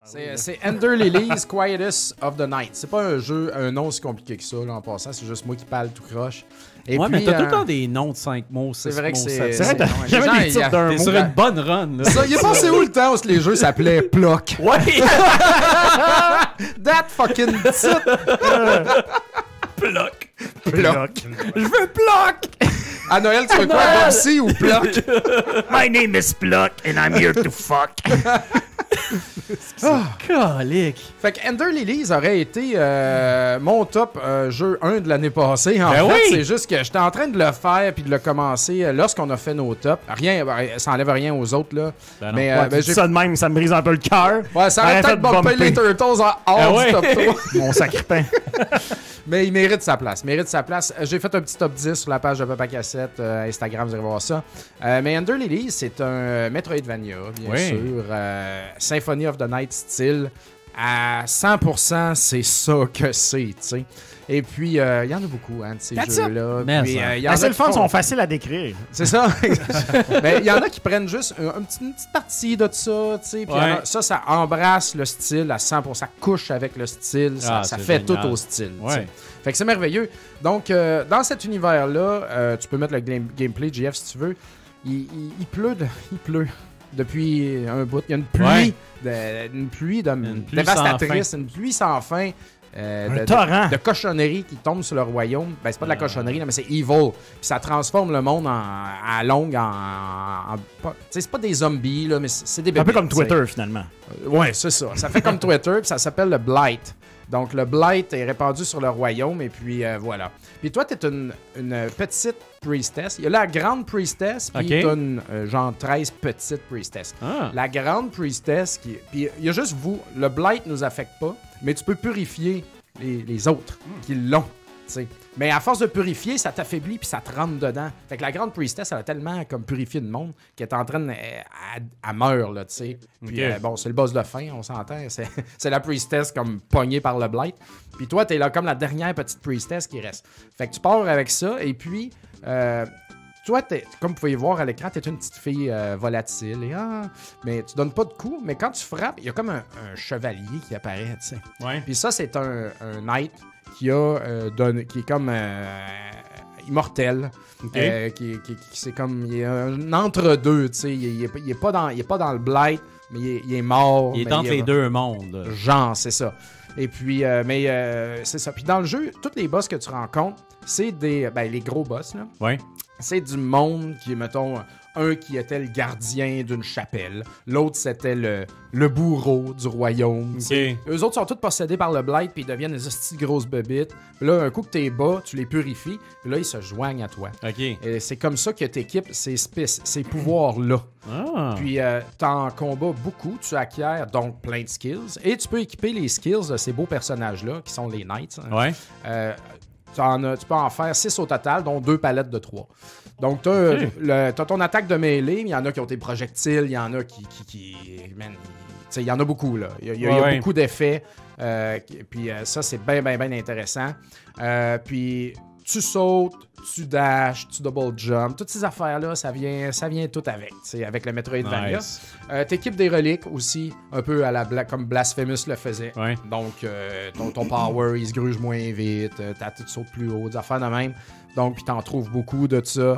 C'est Ender Lilies Quietus of the Night. C'est pas un nom si compliqué que ça, là, en passant. C'est juste moi qui parle tout croche. Et ouais, puis, mais t'as tout le temps des noms de 5 mots, 6 c'est vrai que mots, c'est... 7 C'est vrai, t'as jamais des titres d'un T'es mot. sur une bonne run. Là. Ça, il est passé où le temps où les jeux s'appelaient Ploc? Ouais! That fucking titre! Ploc! Ploc. Je veux Ploc! À Noël, tu veux quoi? Bobsy ou Ploc? My name is Pluck and I'm here to fuck. Calique! Fait que Ender Lilies aurait été mon top jeu 1 de l'année passée. En Ben fait, oui! c'est juste que j'étais en train de le faire puis de le commencer lorsqu'on a fait nos tops. Rien, ça enlève rien aux autres, là. Ben non. Mais Ouais, ben, tu dis ça de même, ça me brise un peu le cœur. Ouais, ça aurait peut-être bumpé les Turtles en hors ouais. du top 3. Mon sacre-pain. Mais il mérite sa place. J'ai fait un petit top 10 sur la page de Papa Cassette, Instagram, vous irez voir ça. Mais Ender Lilies, c'est un Metroidvania, bien sûr. Symphony of the Night style. À 100%, c'est ça que c'est, tu sais. Et puis, il y en a beaucoup, hein, de ces jeux-là. Mais Puis, ça. il y en a C'est le qui fun, font- sont faciles à décrire. C'est ça. Mais il y en a qui prennent juste une petite partie de ça, tu sais. Puis Ouais. ça embrasse le style à 100%. Ça couche avec le style. Ça C'est fait génial. tout au style. tu sais. Ouais. Fait que c'est merveilleux. Donc, dans cet univers-là, tu peux mettre le gameplay, GF, si tu veux. Il pleut. Il pleut. Depuis un bout. Il y a une pluie, une pluie pluie dévastatrice, sans une pluie sans fin. Un torrent. De cochonnerie qui tombe sur le royaume. Ben, c'est pas de la cochonnerie, là, mais c'est evil. Puis ça transforme le monde à longue en tu sais, c'est pas des zombies, là, mais c'est des bébés. Un peu comme Twitter, finalement. Ouais, c'est ça. Ça fait comme Twitter, puis ça s'appelle le Blight. Donc, le Blight est répandu sur le royaume, et puis voilà. Puis toi, t'es une petite priestess. Il y a la grande priestess, puis Ok. t'as une, genre 13 petites priestess. Ah. La grande priestess, puis il y a juste vous. Le Blight nous affecte pas, mais tu peux purifier les autres qui l'ont. T'sais. Mais à force de purifier, ça t'affaiblit puis ça te rentre dedans. Fait que la grande priestess, elle a tellement comme purifié le monde qu'elle est en train de... Elle meurt, là, tu sais. Puis Ok. bon, c'est le boss de fin, on s'entend. C'est la priestess comme pognée par le blight. Puis toi, t'es là comme la dernière petite priestess qui reste. Fait que tu pars avec ça et puis... toi, comme vous pouvez voir à l'écran, t'es une petite fille volatile. Mais tu donnes pas de coups. Mais quand tu frappes, il y a comme un chevalier qui apparaît, tu sais. Ouais. Puis ça, c'est un knight qui est comme immortel. Ok. C'est comme... Il est un entre-deux, tu sais. Il est pas dans le blight, mais il est mort. Il est mais entre les deux mondes. Genre, c'est ça. Et puis, c'est ça. Puis dans le jeu, tous les boss que tu rencontres, c'est les gros boss, là. Ouais. C'est du monde qui, mettons, un qui était le gardien d'une chapelle, l'autre c'était le bourreau du royaume. Ok. Eux autres sont tous possédés par le blight puis ils deviennent des hosties de grosses bebites. Puis là, un coup que t'es bas, tu les purifies, puis là, ils se joignent à toi. OK. Et c'est comme ça que t'équipes ces pouvoirs-là. Ah. Puis t'en combats beaucoup, tu acquiers donc plein de skills, et tu peux équiper les skills de ces beaux personnages-là, qui sont les knights. Hein. Ouais. Tu peux en faire 6 au total, dont 2 palettes de 3. Donc, t'as ton attaque de mêlée, il y en a qui ont des projectiles, il y en a man, il y en a beaucoup, là. Il y a beaucoup d'effets. Puis ça, c'est bien, bien, bien intéressant. Puis tu sautes, tu dashes, tu double jump. Toutes ces affaires-là, ça vient tout avec le Metroidvania. Nice. T'équipes des reliques aussi, un peu à comme Blasphemous le faisait. Ouais. Donc, ton power, il se gruge moins vite, ta tête saute plus haut, des affaires de même. Donc, puis t'en trouves beaucoup de ça.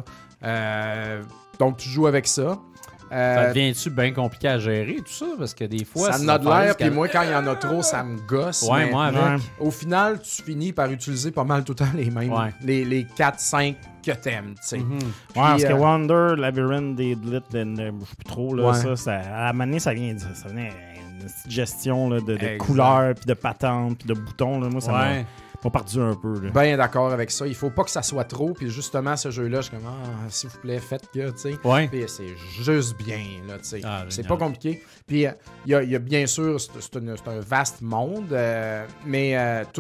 Donc, tu joues avec ça. Ça devient-tu bien compliqué à gérer, tout ça? Parce que des fois... Ça en a de l'air, puis moi, quand il y en a trop, ça me gosse. Ouais, mais moi, avec. Ouais. au final, tu finis par utiliser pas mal tout le temps les mêmes. Ouais. Les 4-5 que t'aimes, tu sais. Mhm. Ouais, parce que Puis, Wonder, Labyrinth, Deadlit, je sais plus trop, là, Ouais. ça, à la manée, ça vient une petite gestion là, de Exact. couleurs, puis de patentes, puis de boutons. Là. Moi, ça Ouais. m'a perdu un peu. Là. Ben d'accord avec ça. Il faut pas que ça soit trop. Puis justement, ce jeu-là, je suis comme, s'il vous plaît, faites que, tu sais. Ouais. Puis c'est juste bien, là, tu sais. Ah, C'est génial. pas compliqué. Puis il y a bien sûr, c'est un vaste monde, mais tout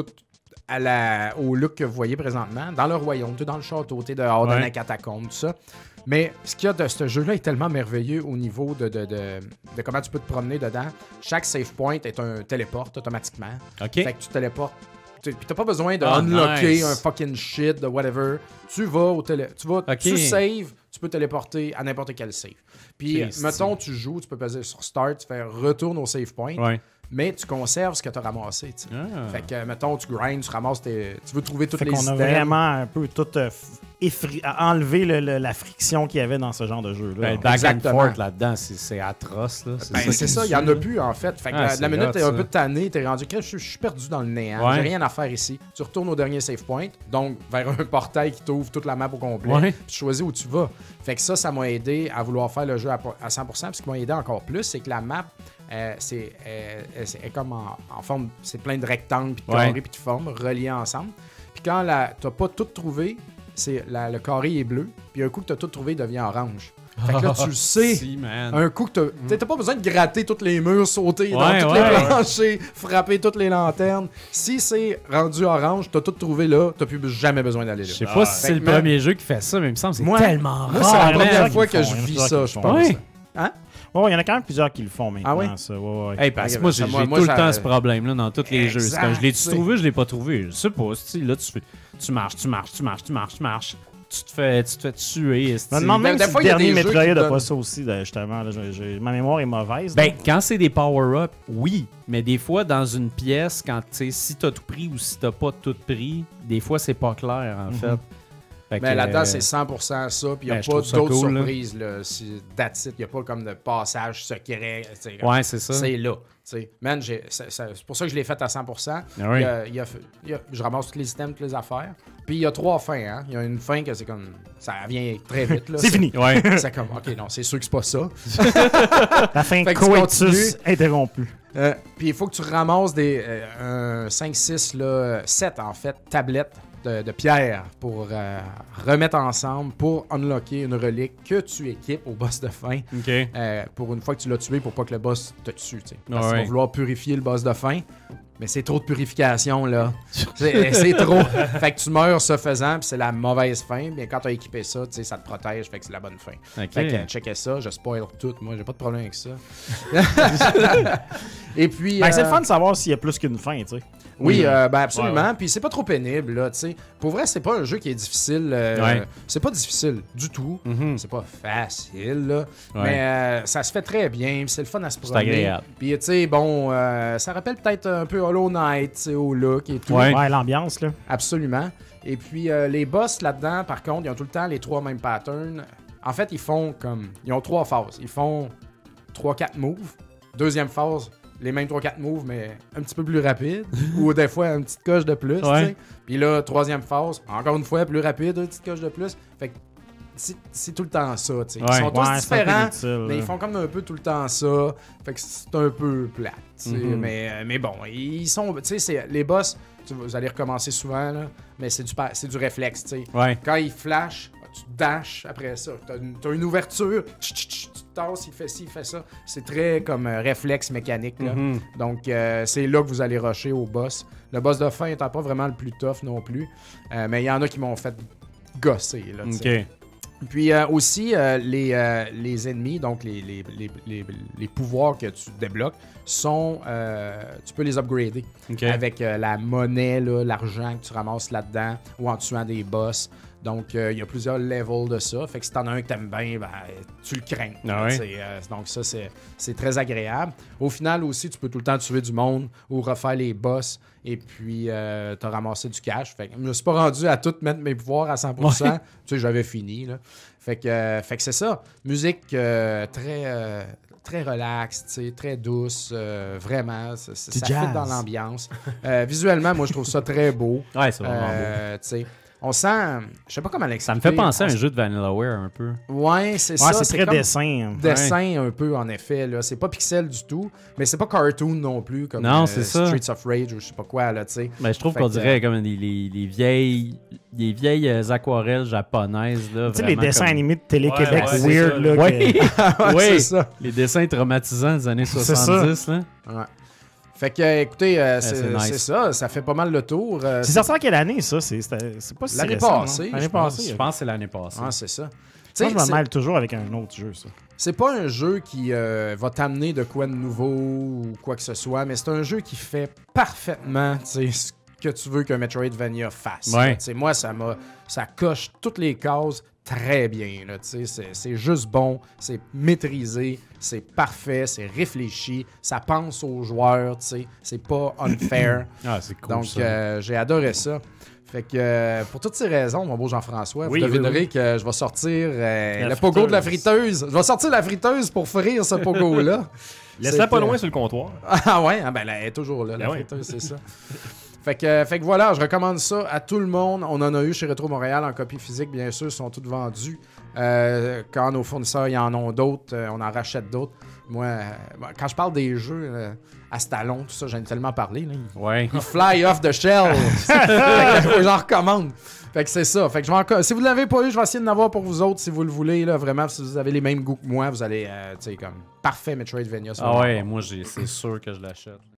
au look que vous voyez présentement, dans le royaume, tout dans le château, t'es dehors, dans Ouais. la catacombe, tout ça. Mais ce qu'il y a de ce jeu-là est tellement merveilleux au niveau de comment tu peux te promener dedans. Chaque save point est un téléport automatiquement. OK. Fait que tu téléportes. Puis t'as pas besoin de Ah, unlocker nice. un fucking shit de whatever. Tu vas Ok. tu saves, tu peux téléporter à n'importe quel save. Puis Ok, mettons tu joues, tu peux peser sur start, tu fais retourne au save point. Ouais. mais tu conserves ce que tu as ramassé. T'sais. Fait que, mettons, tu grindes, tu ramasses tu veux trouver toutes fait les qu'on a items. vraiment un peu tout enlevé la friction qu'il y avait dans ce genre de jeu-là. Ben, back Exactement. and forth là-dedans, c'est atroce. Là. C'est ça, il n'y en a plus en fait. Fait que la c'est minute, hot, t'es un ça. peu tanné, t'es rendu, je suis perdu dans le néant, Ouais. j'ai rien à faire ici. Tu retournes au dernier save point, donc vers un portail qui t'ouvre toute la map au complet, Ouais. puis tu choisis où tu vas. Fait que ça m'a aidé à vouloir faire le jeu à 100%, puis ce qui m'a aidé encore plus, c'est que la map, c'est comme en forme, c'est plein de rectangles, puis de Ouais. carrés, puis de formes reliés ensemble. Puis quand t'as pas tout trouvé, le carré est bleu, puis un coup que t'as tout trouvé, il devient orange. Fait que là, tu le sais. Si, man. Un coup que t'as pas besoin de gratter tous les murs, sauter dans Ouais, tous ouais. les planchers, frapper toutes les lanternes. Si c'est rendu orange, t'as tout trouvé là, t'as plus jamais besoin d'aller là. Je sais pas si c'est le Fait que, premier jeu qui fait ça, mais il me semble que c'est Moi- tellement Moi, rare. c'est la man. première Ils fois le que font, je il y en a vis plusieurs ça, qui je le font. pense. Ouais. Hein? Ouais, il y en a quand même plusieurs qui le font maintenant. Ah oui? Ça. Ouais. Hey, parce que moi, j'ai Moi, tout le ça- temps ce problème-là dans tous les jeux. C'est Exact, comme, je l'ai-tu t'sais. trouvé, je l'ai pas trouvé. Je sais pas. Là, tu marches. Tu te fais tuer. esti. Je me demande Ben, même des si fois, le il y a dernier des jeux Metroid qui n'a donnent- pas ça aussi, là, justement. Là, ma mémoire est mauvaise. Ben, là. quand c'est des power-up, oui. Mais des fois, dans une pièce, quand tu sais, si t'as tout pris ou si t'as pas tout pris, des fois, c'est pas clair, en fait. Fait Mais que, là-dedans, c'est 100% ça, puis il n'y a ben, je pas trouve ça d'autres cool, là. surprises. Là. That's it. Il n'y a pas comme de passage secret. t'sais, Ouais, c'est ça. C'est là. T'sais. Man, c'est pour ça que je l'ai fait à 100%. Ah oui. Je ramasse tous les items, toutes les affaires. Puis il y a 3 fins. Hein. Il y a une fin que c'est comme. Ça vient très vite. Là. C'est fini. Ouais. C'est comme, OK, non, c'est sûr que c'est pas ça. La fin Fait que tu coitus continues. interrompue. Puis il faut que tu ramasses des 5, 6, 7 en fait, tablettes de pierre pour remettre ensemble, pour unlocker une relique que tu équipes au boss de fin. OK. Pour une fois que tu l'as tué, pour pas que le boss te tue. T'sais. Parce Ouais. qu'il va vouloir purifier le boss de fin. Mais c'est trop de purification, là. C'est trop. Fait que tu meurs ce faisant, puis c'est la mauvaise fin. Mais quand tu as équipé ça, ça te protège, fait que c'est la bonne fin. OK. Fait que checkez ça, je spoil tout. Moi, j'ai pas de problème avec ça. Et puis. Ben, c'est le fun de savoir s'il y a plus qu'une fin, tu sais. Oui, ben absolument. Ouais. Puis c'est pas trop pénible, là, tu sais. Pour vrai, c'est pas un jeu qui est difficile. Ouais. C'est pas difficile du tout. Mhm. C'est pas facile, là. Ouais. Mais ça se fait très bien. Puis c'est le fun à se promener. agréable. Puis, tu sais, bon, ça rappelle peut-être un peu Hollow Knight, tu sais, au look et tout. Ouais. Ouais, l'ambiance, là. Absolument. Et puis, les boss là-dedans, par contre, ils ont tout le temps les 3 mêmes patterns. En fait, ils font comme. Ils ont 3 phases. Ils font 3-4 moves. Deuxième phase, les mêmes 3-4 moves, mais un petit peu plus rapide. Ou des fois, une petite coche de plus. Ouais. tu sais. Puis là, troisième phase, encore une fois, plus rapide, une petite coche de plus. Fait que c'est tout le temps ça. tu sais. Ils Ouais. sont tous Ouais, c'est un peu différents, inutile, mais là. ils font comme un peu tout le temps ça. Fait que c'est un peu plate. tu sais. Mhm. Mais bon, ils sont. Tu sais, les boss, vous allez recommencer souvent, là, mais c'est du réflexe. tu sais. Ouais. Quand il flash, tu dashes après ça. T'as une ouverture, tu te tasses, il fait ci, il fait ça. C'est très comme réflexe mécanique. Là. Mhm. Donc, c'est là que vous allez rusher au boss. Le boss de fin étant pas vraiment le plus tough non plus. Mais il y en a qui m'ont fait gosser. Là, tu sais. OK. Puis aussi, les ennemis, donc les pouvoirs que tu débloques, sont. Tu peux les upgrader OK. avec la monnaie, là, l'argent que tu ramasses là-dedans ou en tuant des boss. Donc, il y a plusieurs levels de ça. Fait que si t'en as un que t'aimes bien, ben, tu le crains. Ah ouais? Donc, ça, c'est très agréable. Au final aussi, tu peux tout le temps tuer du monde ou refaire les boss et puis t'as ramassé du cash. Fait que je me suis pas rendu à tout mettre mes pouvoirs à 100%. Ouais. Tu sais, j'avais fini. Là. Fait que c'est ça. Musique très relax, tu sais, très douce, vraiment. Ça fit jazz. dans l'ambiance. Visuellement, moi, je trouve ça très beau. Ouais, c'est vraiment beau. Tu sais, on sent, je sais pas comment Ça me l'expliquer. fait penser à un On- jeu de Vanillaware un peu. Ouais, c'est Ouais, ça. c'est très comme dessin. dessin un peu, en effet. Là. C'est pas pixel du tout, mais c'est pas cartoon non plus, comme Non, c'est ça. Streets of Rage ou je sais pas quoi, là, tu sais. Ben, je trouve Fait qu'on que, dirait comme les vieilles aquarelles japonaises. Là, Tu sais, les vraiment dessins comme- animés de Télé-Québec ouais, c'est weird, ça. là. Ouais. que- Ouais, c'est Oui, ça. les dessins traumatisants des années C'est 70. Là. Ouais. Fait que, écoutez, c'est nice. c'est ça, ça fait pas mal le tour. C'est sorti en quelle année, ça? C'est pas si L'année récent, passée, non? je L'année pense. passée. Je pense que c'est l'année passée. Ah, c'est ça. Moi, Tu sais, je me c'est- mêle toujours avec un autre jeu, ça. C'est pas un jeu qui va t'amener de quoi de nouveau ou quoi que ce soit, mais c'est un jeu qui fait parfaitement, tu sais, ce que tu veux qu'un Metroidvania fasse. Ouais. là. Tu sais, moi, ça coche toutes les cases très bien. Là, c'est juste bon, c'est maîtrisé, c'est parfait, c'est réfléchi, ça pense aux joueurs, c'est pas unfair. Ah, c'est cool. Donc, j'ai adoré ça. Fait que pour toutes ces raisons, mon beau Jean-François, Oui, vous devinerez oui. que je vais sortir le friteuse. pogo de la friteuse. Je vais sortir la friteuse pour frire ce pogo-là. Laisse-la pas C'est que- loin sur le comptoir. Ah ouais, ben elle est toujours là, la Ben ouais. friteuse, c'est ça. Fait que voilà, je recommande ça à tout le monde. On en a eu chez Retro Montréal en copie physique, bien sûr, ils sont toutes vendus. Quand nos fournisseurs y en ont d'autres, on en rachète d'autres. Moi, quand je parle des jeux à Stallone, tout ça, j'en ai tellement parlé. Là, Ouais. il fly off the shell. Fait que j'en recommande. Fait que c'est ça. Fait que si vous ne l'avez pas eu, je vais essayer de l'avoir pour vous autres si vous le voulez. Là, vraiment, si vous avez les mêmes goûts que moi, vous allez, tu sais, comme parfait Metroidvania. Ah ouais, moi, c'est sûr que je l'achète.